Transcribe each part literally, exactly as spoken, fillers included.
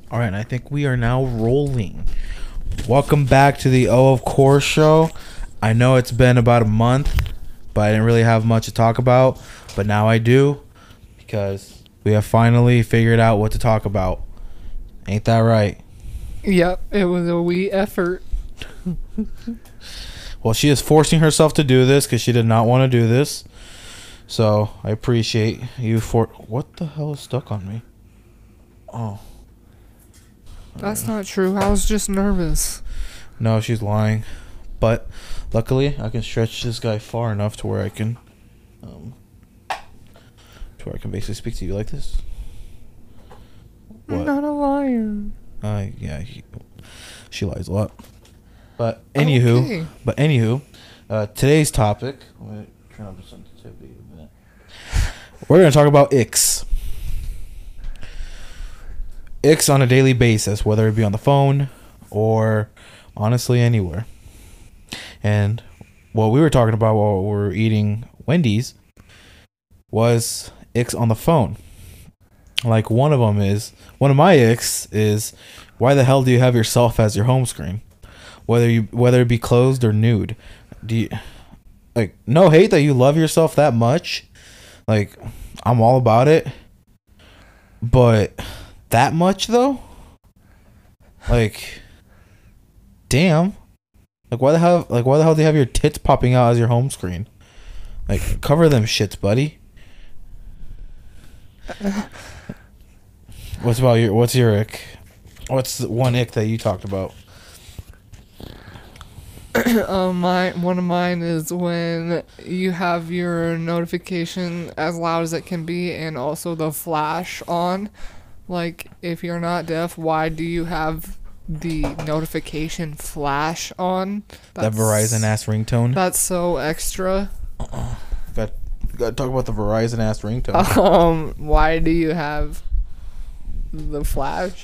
All right, I think we are now rolling. Welcome back to the O of Course show. I know it's been about a month, but I didn't really have much to talk about. But now I do, because we have finally figured out what to talk about. Ain't that right? Yep, it was a wee effort. Well, she is forcing herself to do this because she did not want to do this. So I appreciate you for... What the hell is stuck on me? Oh. That's not true. I was just nervous. No, she's lying. But luckily, I can stretch this guy far enough to where I can, um, to where I can basically speak to you like this. I'm What? not a liar. Uh, yeah, he, she lies a lot. But anywho, Okay. but anywho, uh, today's topic. Let me turn up the sensitivity a minute. We're gonna talk about icks. Icks on a daily basis, whether it be on the phone or honestly anywhere. And what we were talking about while we were eating Wendy's was icks on the phone. Like one of them is, one of my icks is, why the hell do you have yourself as your home screen? Whether you whether it be closed or nude. Do you, like, no hate that you love yourself that much. Like, I'm all about it. But that much though? Like, damn. Like why the hell like why the hell do you have your tits popping out as your home screen? Like, cover them shits, buddy. What's about your what's your ick? What's the one ick that you talked about? um, my one of mine is when you have your notification as loud as it can be, and also the flash on. Like, if you're not deaf, why do you have the notification flash on? That's, that Verizon ass ringtone. That's so extra. Uh-uh. Got got to talk about the Verizon ass ringtone. Um, why do you have the flash?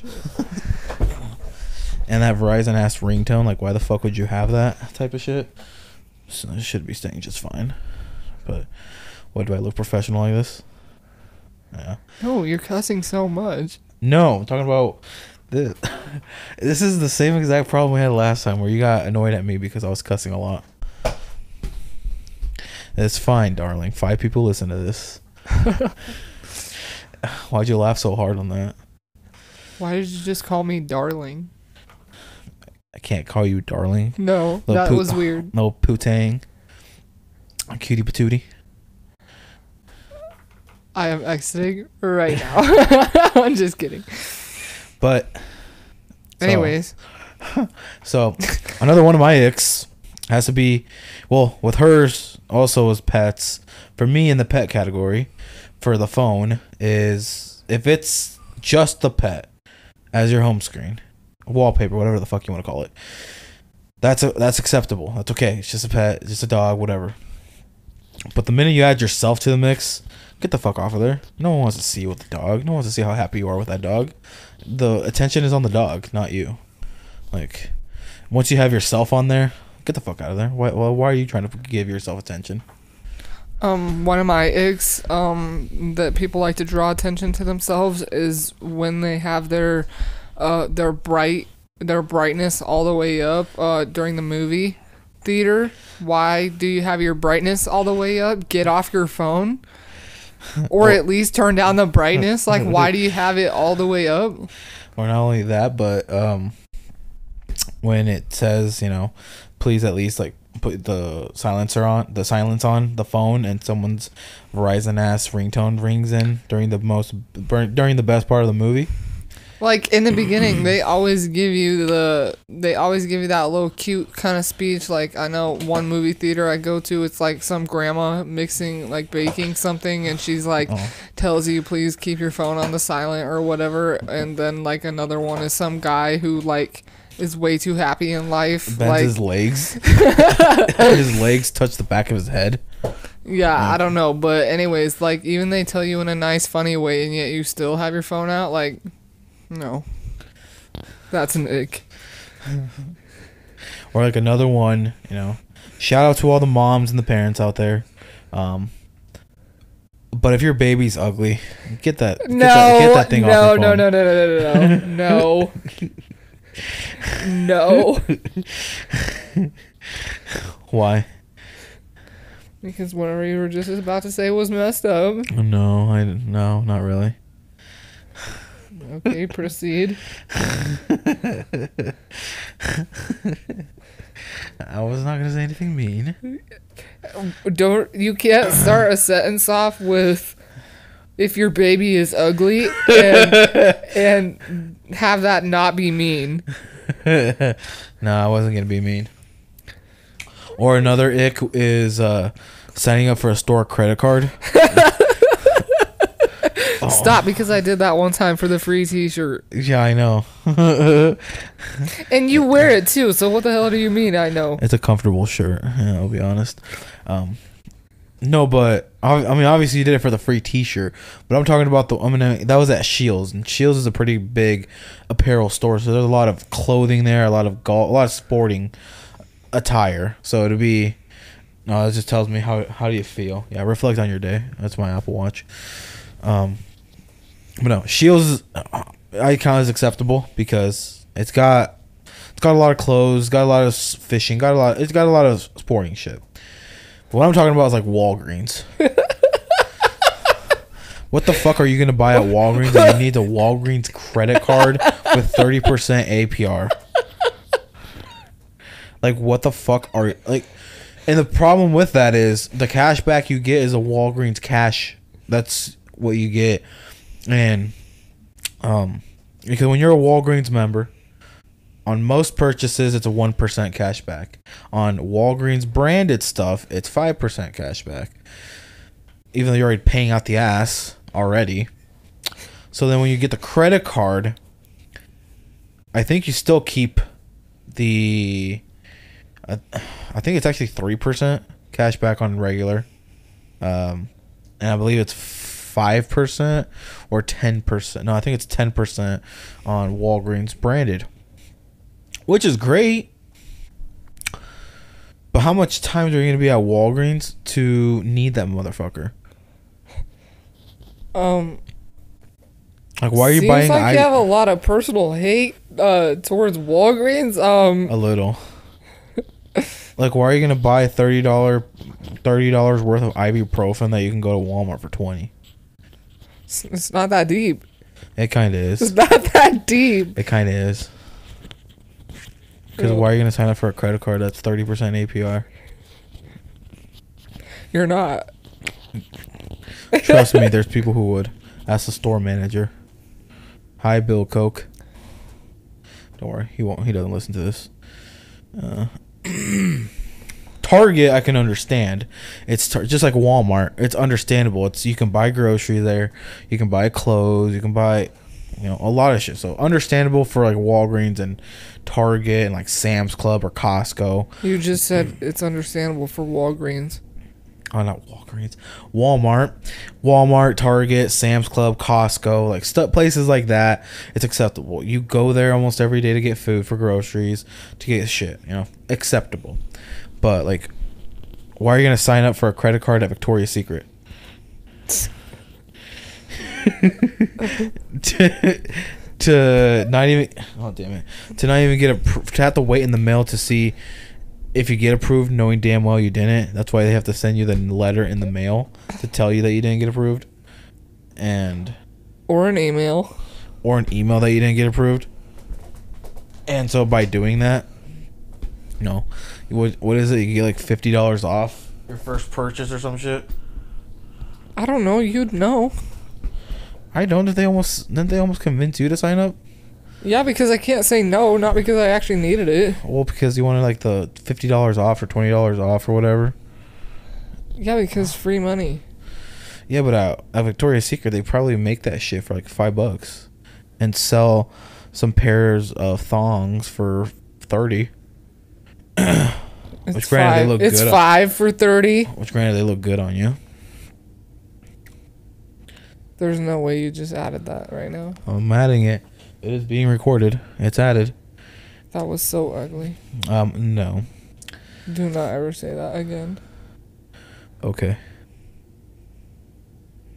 And that Verizon ass ringtone, like, why the fuck would you have that type of shit? So it should be staying just fine. But what, do I look professional like this? Yeah. No, you're cussing so much. No, I'm talking about this. This is the same exact problem we had last time, where you got annoyed at me because I was cussing a lot. It's fine, darling. Five people listen to this. Why'd you laugh so hard on that? Why did you just call me darling? I can't call you darling. No, Little that poo- was weird. No pootang. Cutie patootie. I am exiting right now. I'm just kidding. But so, anyways, so another one of my icks has to be, well, with hers also as pets. For me, in the pet category, for the phone, is if it's just the pet as your home screen, wallpaper, whatever the fuck you want to call it. That's a, that's acceptable. That's okay. It's just a pet, it's just a dog, whatever. But the minute you add yourself to the mix, get the fuck off of there. No one wants to see you with the dog. No one wants to see how happy you are with that dog. The attention is on the dog, not you. Like, once you have yourself on there, get the fuck out of there. Why, well, why are you trying to give yourself attention? um, one of my icks, um, that people like to draw attention to themselves is when they have their, uh, their bright, their brightness all the way up, uh, during the movie theater. Why do you have your brightness all the way up? Get off your phone. Or at least turn down the brightness. Like, why do you have it all the way up? Or not only that, but um, when it says, you know, please at least like put the silencer on, the silence on the phone, and someone's Verizon ass ringtone rings in during the most during the best part of the movie. Like, in the beginning, they always give you the, they always give you that little cute kind of speech. Like, I know one movie theater I go to, it's like some grandma mixing, like baking something, and she's like, Oh. tells you, please keep your phone on the silent or whatever. And then, like, another one is some guy who, like, is way too happy in life. Bends like, his legs. His legs touch the back of his head. Yeah, I don't know. But anyways, like, even they tell you in a nice, funny way, and yet you still have your phone out, like... No. That's an ick. Or like another one, you know. Shout out to all the moms and the parents out there. Um, But if your baby's ugly, get that. Get No, that, get that thing no, off your no, phone. no, no, no, no, no, no. Why? Because whatever you were just about to say was messed up. No, I no, not really. Okay, proceed. I was not gonna say anything mean. Don't you can't start a sentence off with if your baby is ugly and and have that not be mean. No, I wasn't gonna be mean. Or another ick is uh, signing up for a store credit card. Oh. Stop, because I did that one time for the free T-shirt. Yeah, I know. And you wear it too, so what the hell do you mean I know? It's a comfortable shirt. Yeah, I'll be honest. Um, no, but I, I mean, obviously you did it for the free T-shirt. But I'm talking about the. I mean, that was at Shields, and Shields is a pretty big apparel store. So there's a lot of clothing there, a lot of golf, a lot of sporting attire. So it'd be. No, it just tells me how how do you feel. Yeah, reflect on your day. That's my Apple Watch. Um, but no, Shields I count as acceptable because it's got it's got a lot of clothes, got a lot of fishing, got a lot. It's got a lot of sporting shit. But what I'm talking about is like Walgreens. What the fuck are you gonna buy at Walgreens? And you need the Walgreens credit card with thirty percent A P R. Like what the fuck are you like? And the problem with that is the cash back you get is a Walgreens cash. That's what you get. And um because when you're a Walgreens member, on most purchases it's a one percent cash back. On Walgreens branded stuff, it's five percent cash back. Even though you're already paying out the ass already. So then when you get the credit card, I think you still keep the I, I think it's actually three percent cash back on regular. Um and I believe it's five percent or ten percent. No, I think it's ten percent on Walgreens branded, which is great. But how much time are you going to be at Walgreens to need that motherfucker? Um, like, why are you seems buying? Seems like I- you have a lot of personal hate uh, towards Walgreens. Um, a little. Like, why are you going to buy thirty dollars thirty dollars worth of ibuprofen that you can go to Walmart for twenty? It's, it's not that deep. It kind of is. It's not that deep. It kind of is. Because why are you going to sign up for a credit card that's thirty percent A P R? You're not. Trust me, there's people who would. Ask the store manager. Hi, Bill Coke. Don't worry, he won't. He doesn't listen to this. Uh, Target, I can understand. It's tar- just like Walmart. It's understandable. It's you can buy groceries there. You can buy clothes. You can buy, you know, a lot of shit. So understandable for like Walgreens and Target and like Sam's Club or Costco. You just said it's understandable for Walgreens. Oh, not Walgreens. Walmart. Walmart, Target, Sam's Club, Costco, like stuff, places like that. It's acceptable. You go there almost every day to get food, for groceries, to get shit, you know. Acceptable. But, like, why are you going to sign up for a credit card at Victoria's Secret? to, to not even... Oh, damn it. To not even get a... To have to wait in the mail to see... If you get approved, knowing damn well you didn't. That's why they have to send you the letter in the mail to tell you that you didn't get approved. And or an email. Or an email that you didn't get approved. And so by doing that, you know, what, what is it? You get like fifty dollars off your first purchase or some shit? I don't know. You'd know. I don't. Did they almost, didn't they almost convince you to sign up? Yeah, because I can't say no, not because I actually needed it. Well, because you wanted like the fifty dollars off or twenty dollars off or whatever. Yeah, because free money. Yeah, but at, at Victoria's Secret, they probably make that shit for like five bucks and sell some pairs of thongs for thirty. It's Which granted five. they look it's good. five for thirty. Which granted they look good on you. There's no way you just added that right now. I'm adding it. It is being recorded. It's added. That was so ugly. Um, no. Do not ever say that again. Okay.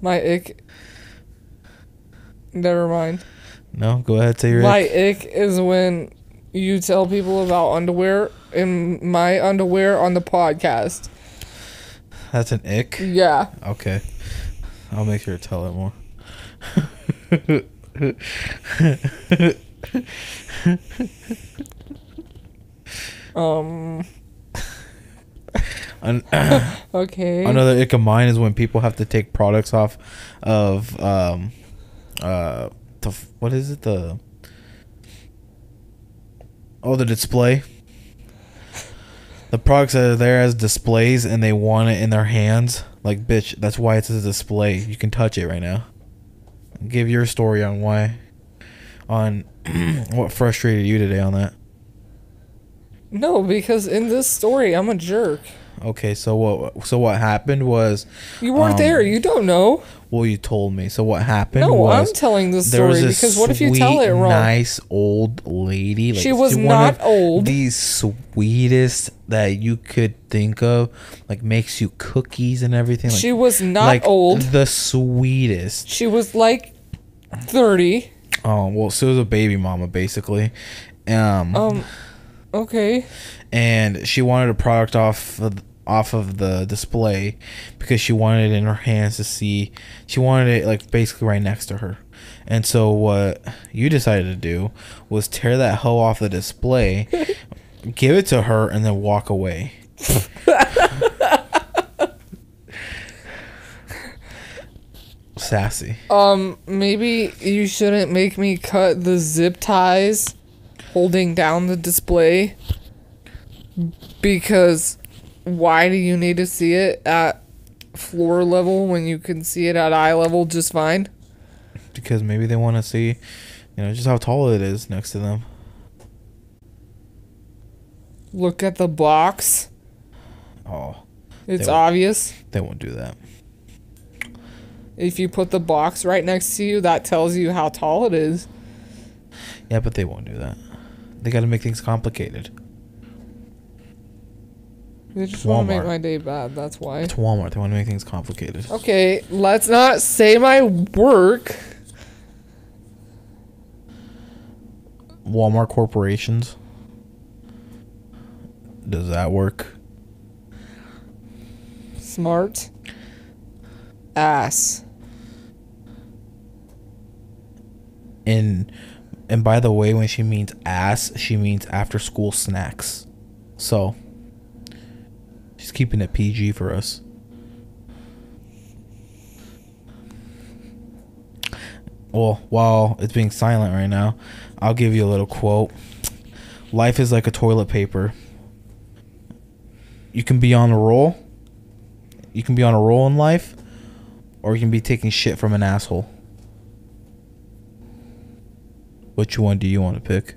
My ick. Never mind. No, go ahead. Say your My ick. ick is when you tell people about underwear and my underwear on the podcast. That's an ick. Yeah. Okay, I'll make sure to tell it more. Um. An- Okay. Another ick of mine is when people have to take products off of um uh the f- what is it the oh the display. The products that are there as displays and they want it in their hands. Like, bitch, that's why it's a display. You can touch it right now. Give your story on why, on what frustrated you today on that. No, because in this story, I'm a jerk. Okay, so what? So what happened was, You weren't um, there. You don't know. well, you told me. So what happened No, was I'm telling this there was story this because what if you tell sweet, it wrong? nice old lady. Like, She was one not of old. The sweetest that you could think of, like makes you cookies and everything. Like, She was not like old. The sweetest. She was like thirty. Oh well, so it was a baby mama basically. Um, Um, okay. and she wanted a product off of, off of the display because she wanted it in her hands to see. She wanted it like basically right next to her. And so what you decided to do was tear that hoe off the display, give it to her, and then walk away. Sassy. Um, maybe you shouldn't make me cut the zip ties holding down the display. Because why do you need to see it at floor level when you can see it at eye level just fine? Because maybe they want to see, you know, just how tall it is next to them. Look at the box. Oh, It's They- obvious. they won't do that. If you put the box right next to you, that tells you how tall it is. Yeah, but they won't do that. They got to make things complicated. They just want to make Walmart. my day bad, that's why. It's Walmart. They want to make things complicated. Okay, let's not say my work. Walmart corporations. Does that work? Smart. Ass. And and by the way, when she means ass, she means after school snacks. So she's keeping it P G for us. Well, while it's being silent right now, I'll give you a little quote. Life is like a toilet paper. You can be on a roll. You can be on a roll in life, or you can be taking shit from an asshole. Which one do you want to pick?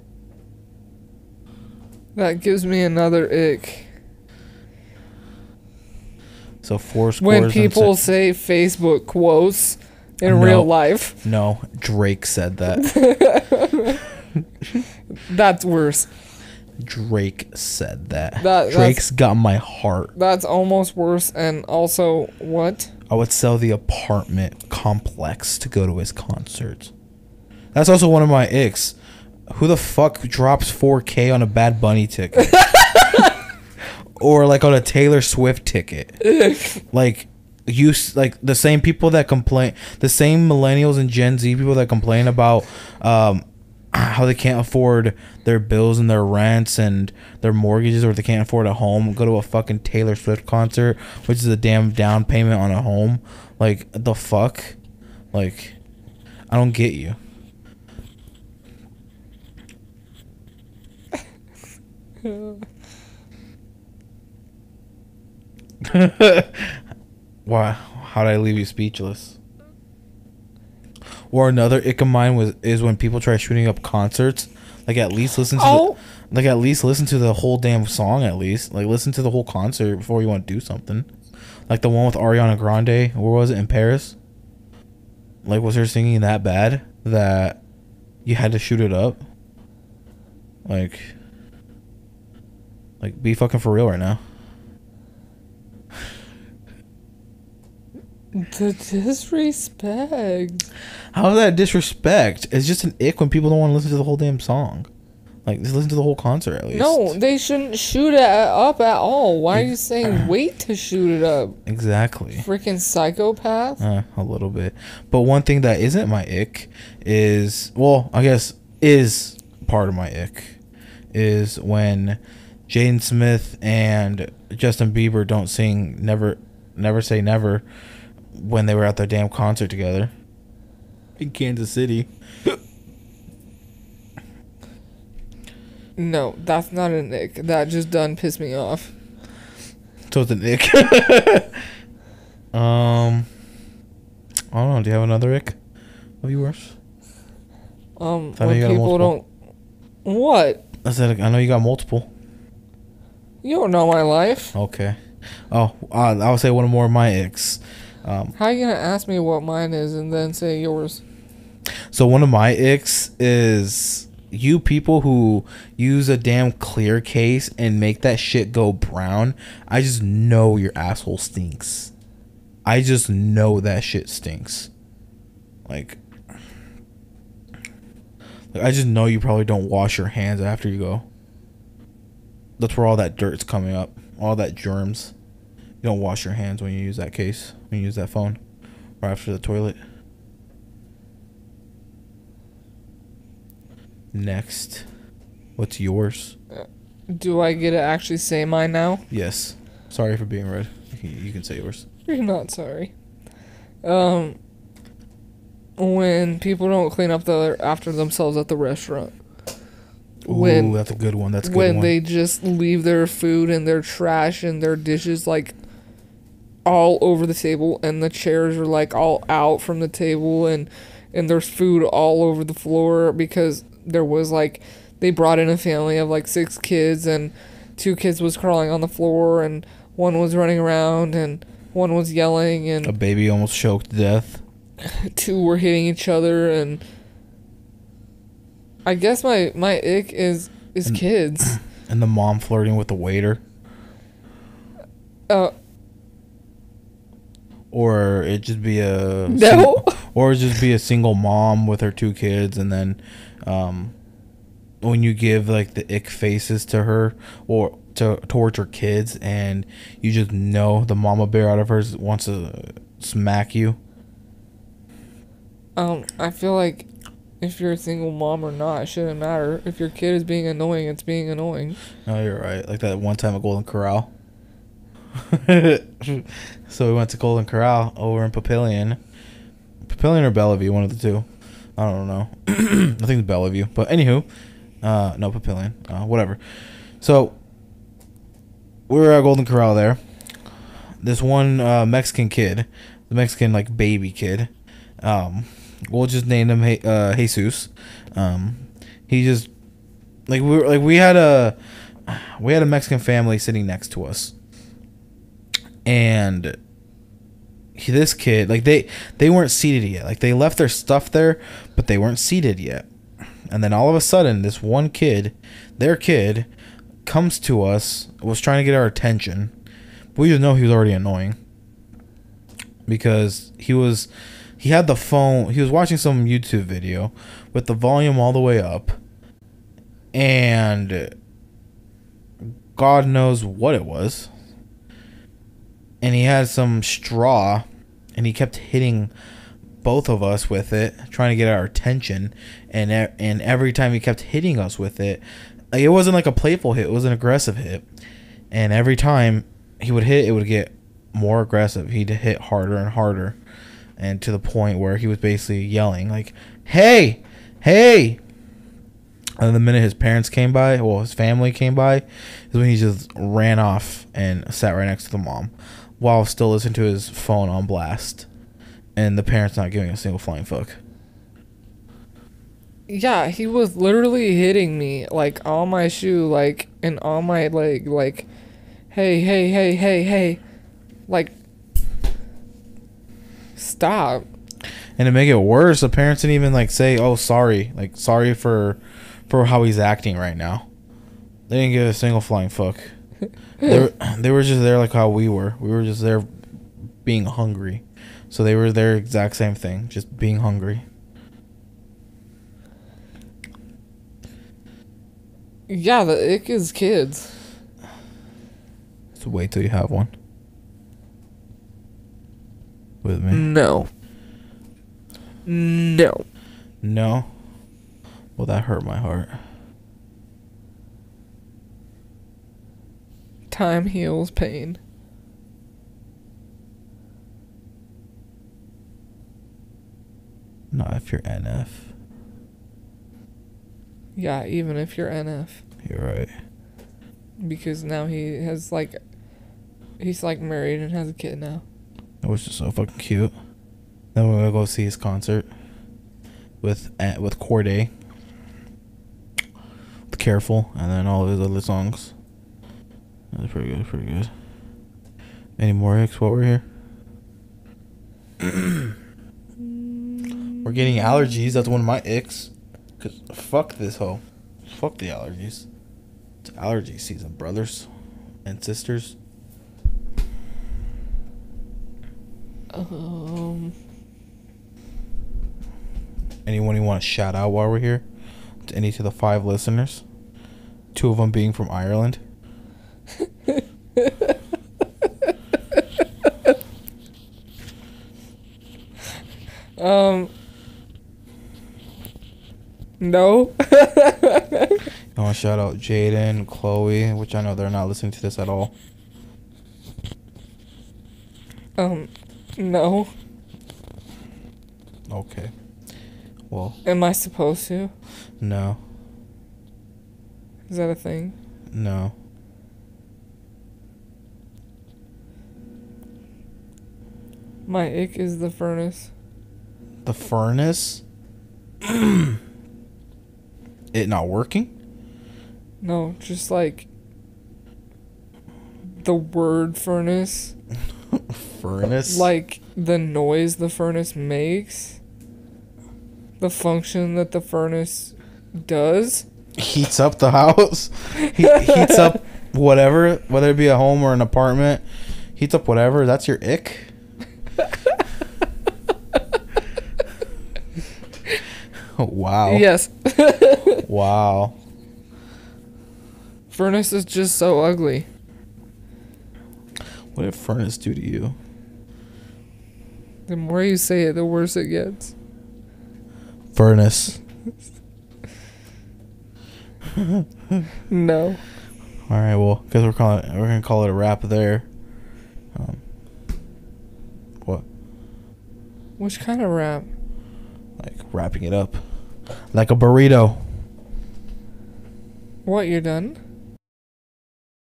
That gives me another ick. So four scores. When and people se- say Facebook quotes in No. real life, No, Drake said that. that's worse. Drake said that. That- Drake's got my heart. That's almost worse. And also, what? I would sell the apartment complex to go to his concerts. That's also one of my icks. Who the fuck drops four K on a Bad Bunny ticket? Or like on a Taylor Swift ticket? Like you s- like the same people that complain, the same millennials and Gen Z people that complain about um how they can't afford their bills and their rents and their mortgages, or they can't afford a home, go to a fucking Taylor Swift concert, which is a damn down payment on a home. Like, the fuck? Like, I don't get you. Why? How did I leave you speechless? Or another ick of mine was is when people try shooting up concerts. Like, at least listen to Oh. the, like at least listen to the whole damn song. At least like listen to the whole concert before you want to do something. Like the one with Ariana Grande. Where was it, in Paris? Like, was her singing that bad that you had to shoot it up? Like, like be fucking for real right now. The disrespect. How is that disrespect? It's just an ick when people don't want to listen to the whole damn song. Like, just listen to the whole concert at least. No, they shouldn't shoot it up at all. Why are you saying wait to shoot it up? Exactly. Freaking psychopath. Uh, a little bit. But one thing that isn't my ick is, well, I guess is part of my ick, is when Jaden Smith and Justin Bieber don't sing Never Never Say Never when they were at their damn concert together in Kansas City. No, that's not an ick. That just done pissed me off. So it's an ick. um, I don't know. Do you have another ick of yours? Um, I when people don't. What? I said I know you got multiple. You don't know my life. Okay. Oh, uh, I'll say one more of my icks. Um, How are you gonna ask me what mine is and then say yours? so one of my icks is you people who use a damn clear case and make that shit go brown. I just know your asshole stinks. I just know that shit stinks. Like, like I just know you probably don't wash your hands after you go. That's where all that dirt's coming up. All that germs. You don't wash your hands when you use that case. When you use that phone. Or after the toilet. Next. What's yours? Do I get to actually say mine now? Yes. Sorry for being rude. You can, you can say yours. You're not sorry. Um, when people don't clean up the after themselves at the restaurant. When, Ooh, that's a good one. That's a good when one. they just leave their food and their trash and their dishes like all over the table, and the chairs are like all out from the table, and and there's food all over the floor because there was like they brought in a family of like six kids, and two kids was crawling on the floor, and one was running around, and one was yelling, and a baby almost choked to death. Two were hitting each other, and I guess my my ick is is and, kids. And the mom flirting with the waiter. Uh. Or it just be a no. Single, or it just be a single mom with her two kids, and then um, when you give like the ick faces to her or to towards her kids, and you just know the mama bear out of her wants to smack you. Um, I feel like if you're a single mom or not, it shouldn't matter. If your kid is being annoying, it's being annoying. Oh, you're right. Like that one time at Golden Corral. So we went to Golden Corral over in Papillion. Papillion or Bellevue, one of the two. I don't know. I think it's Bellevue. But anywho, uh, no, Papillion. Uh, whatever. So we were at Golden Corral there. This one uh, Mexican kid, the Mexican like baby kid, um, we'll just name him Je- uh, Jesus. Um, he just like we were like we had a we had a Mexican family sitting next to us. And he, this kid, like they, they weren't seated yet. Like they left their stuff there, but they weren't seated yet. And then all of a sudden, this one kid, their kid, comes to us, was trying to get our attention. But we just know he was already annoying. Because he was, he had the phone, he was watching some YouTube video with the volume all the way up. And God knows what it was. And he had some straw, and he kept hitting both of us with it, trying to get our attention. And and every time he kept hitting us with it, like it wasn't like a playful hit; it was an aggressive hit. And every time he would hit, it would get more aggressive. He'd hit harder and harder, and to the point where he was basically yelling, like, "Hey, hey!" And the minute his parents came by, well, his family came by, is when he just ran off and sat right next to the mom, while still listening to his phone on blast, and the parents not giving a single flying fuck. Yeah, he was literally hitting me, like, on my shoe, like, and on my leg, like, hey, hey, hey, hey, hey, like, stop. And to make it worse, the parents didn't even, like, say, oh, sorry, like, sorry for, for how he's acting right now. They didn't give a single flying fuck. They were, they were just there like how we were. We were just there being hungry. So they were their exact same thing, just being hungry. Yeah, the ick is kids. So wait till you have one. With me. No. No. No? Well, that hurt my heart. Time heals pain. Not if you're N F. Yeah, even if you're N F. You're right. Because now he has like, he's like married and has a kid now. It was just so fucking cute. Then we're gonna go see his concert with uh, with Corday, with Careful, and then all of his other songs. That's pretty good, pretty good. Any more Icks while we're here? We're getting allergies. That's one of my Icks. Cause fuck this hoe. Fuck the allergies. It's allergy season, brothers and sisters. Um. Anyone you want to shout out while we're here? To any to the five listeners? Two of them being from Ireland. um. No. I want to shout out Jaden, Chloe, which I know they're not listening to this at all. um. No. Okay. Well. Am I supposed to? No. Is that a thing? No. My ick is the furnace. The furnace? It not working? No, just like the word furnace. Furnace? Like the noise the furnace makes. The function that the furnace does. Heats up the house. He heats up whatever, whether it be a home or an apartment. Heats up whatever. That's your ick? Wow. Yes. Wow. Furnace is just so ugly. What did furnace do to you? The more you say it, the worse it gets. Furnace. No. All right. Well, because we're calling, we're gonna call it a wrap there. Um, what? Which kind of rap? Like wrapping it up, like a burrito. What, you're done?